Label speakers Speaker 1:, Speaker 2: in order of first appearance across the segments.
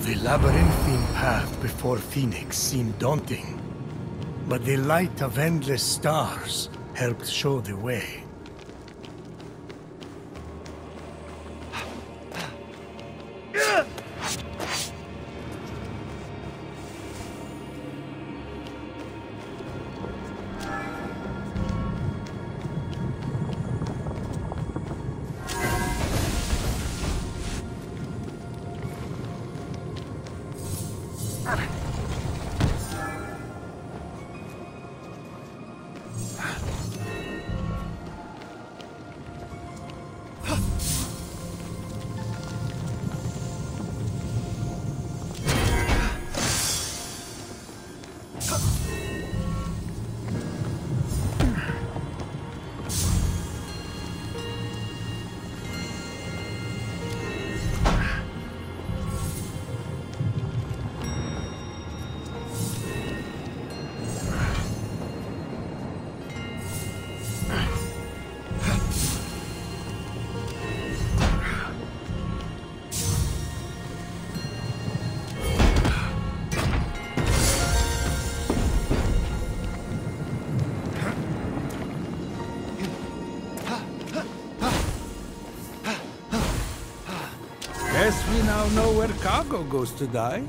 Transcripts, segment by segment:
Speaker 1: The labyrinthine path before Phoenix seemed daunting, but the light of endless stars helped show the way.
Speaker 2: Guess we now know where cargo goes to die.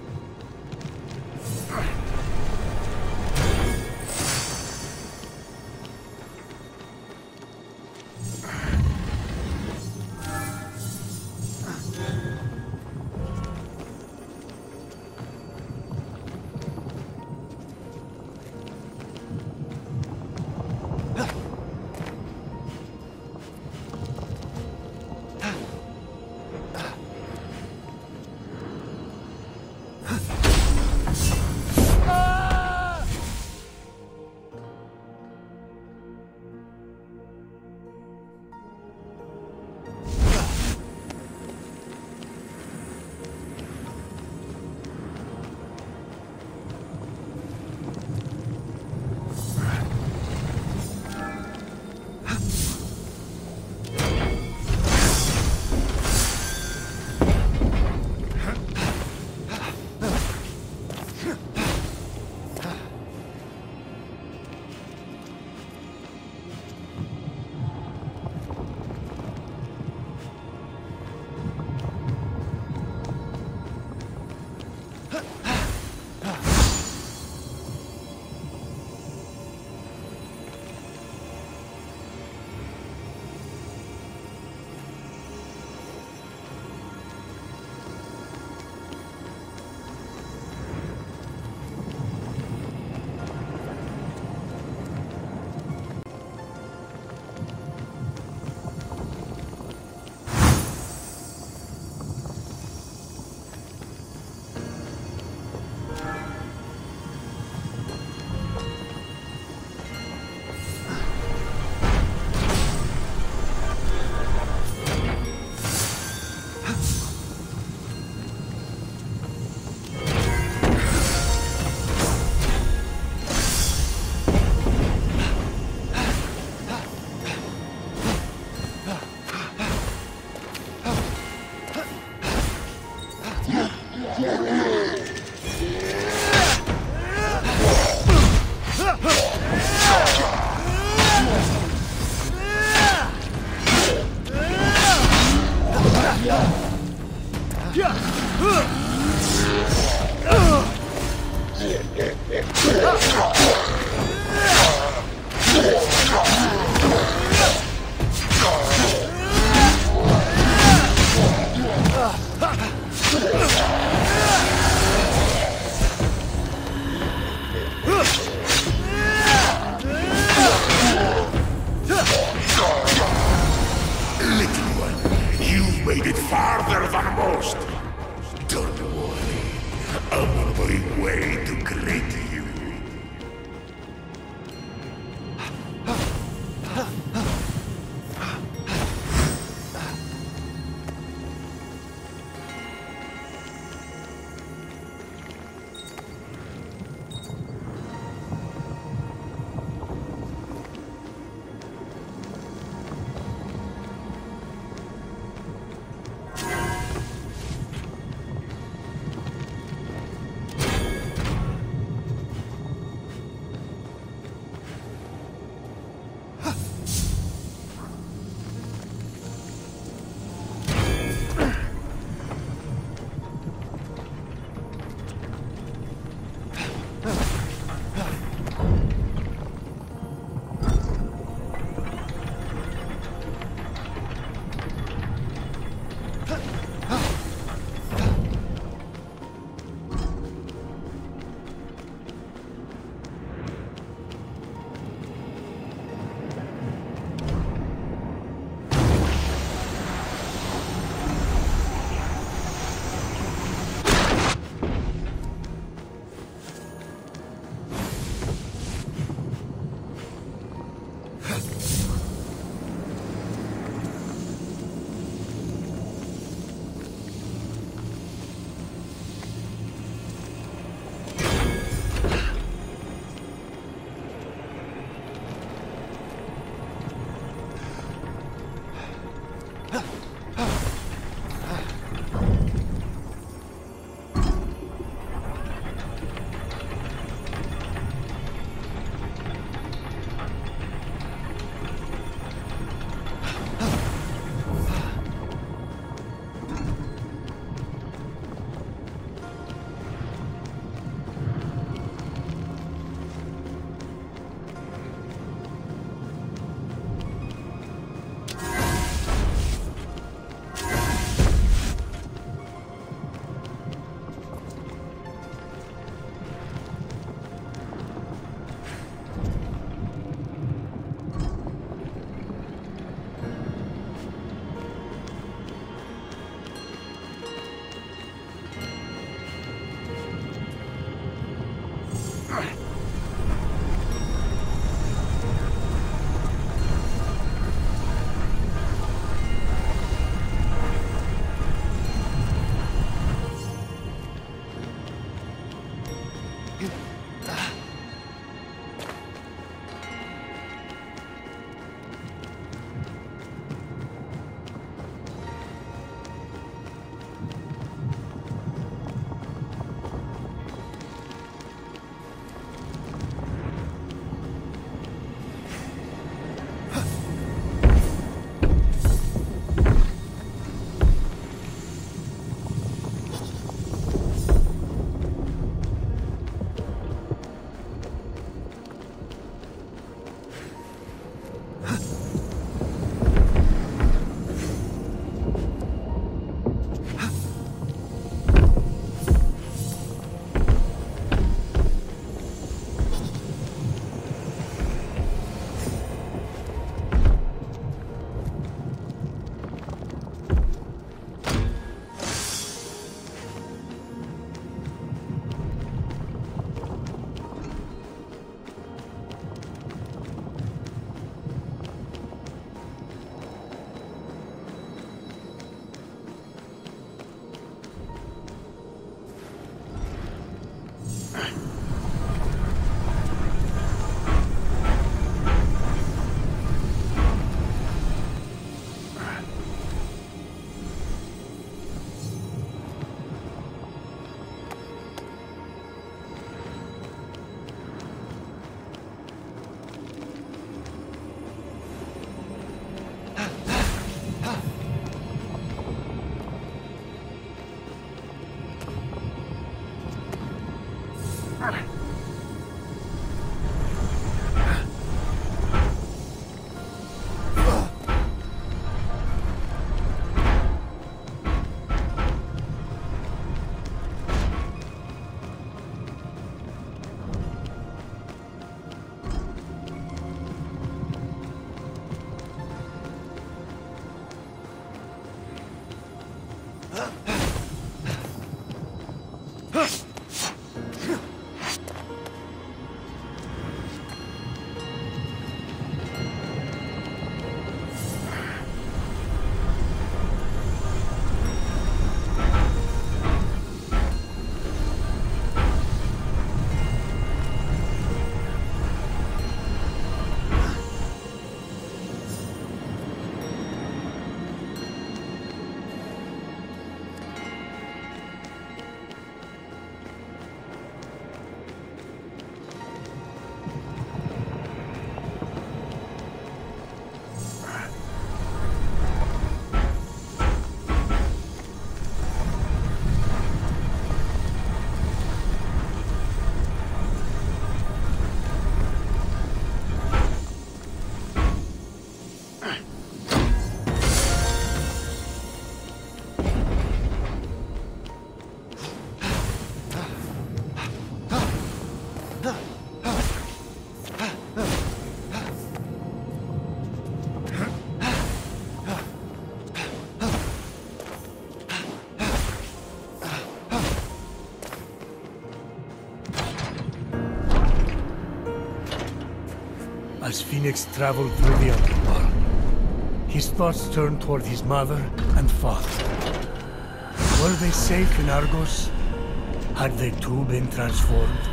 Speaker 1: As Fenyx traveled through the underworld, his thoughts turned toward his mother and father. Were they safe in Argos? Had they too been transformed?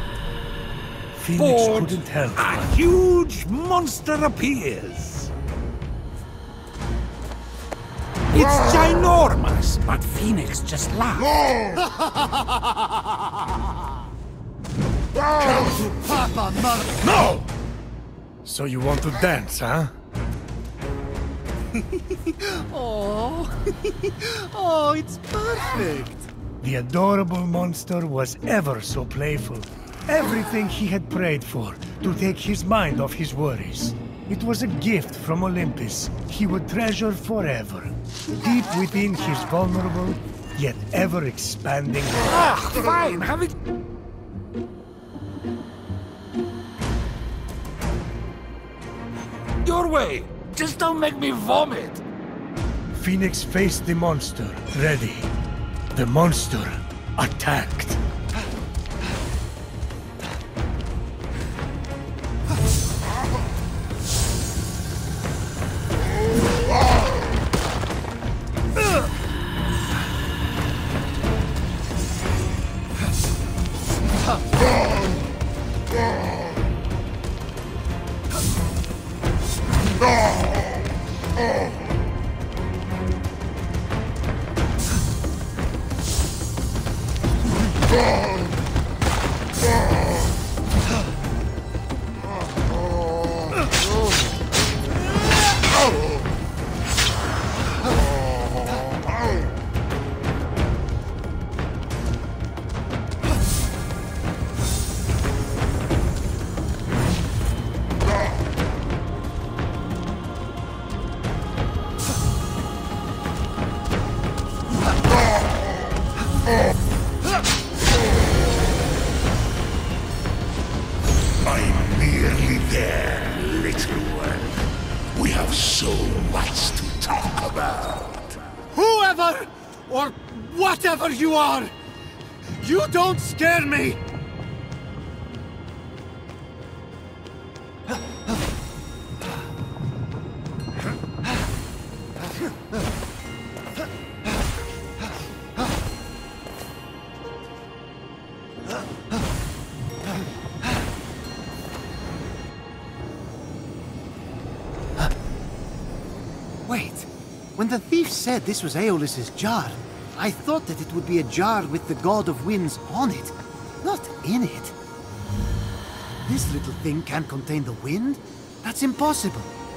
Speaker 1: Fenyx couldn't help
Speaker 2: A
Speaker 1: but...
Speaker 2: huge monster appears. It's ginormous, but Fenyx just laughs.
Speaker 3: Papa, mother!
Speaker 1: No! So you want to dance, huh?
Speaker 3: Oh, oh, it's perfect.
Speaker 1: The adorable monster was ever so playful. Everything he had prayed for, to take his mind off his worries. It was a gift from Olympus he would treasure forever. Deep within his vulnerable, yet ever-expanding heart.
Speaker 2: Ah, fine, have it. Your way. Just don't make me vomit.
Speaker 1: Fenyx faced the monster, ready. The monster attacked.
Speaker 4: I'm nearly there, little one. We have so much to talk about.
Speaker 3: Whoever or whatever you are, you don't scare me. Wait, when the thief said this was Aiolos' jar, I thought that it would be a jar with the god of winds on it, not in it. This little thing can't contain the wind? That's impossible.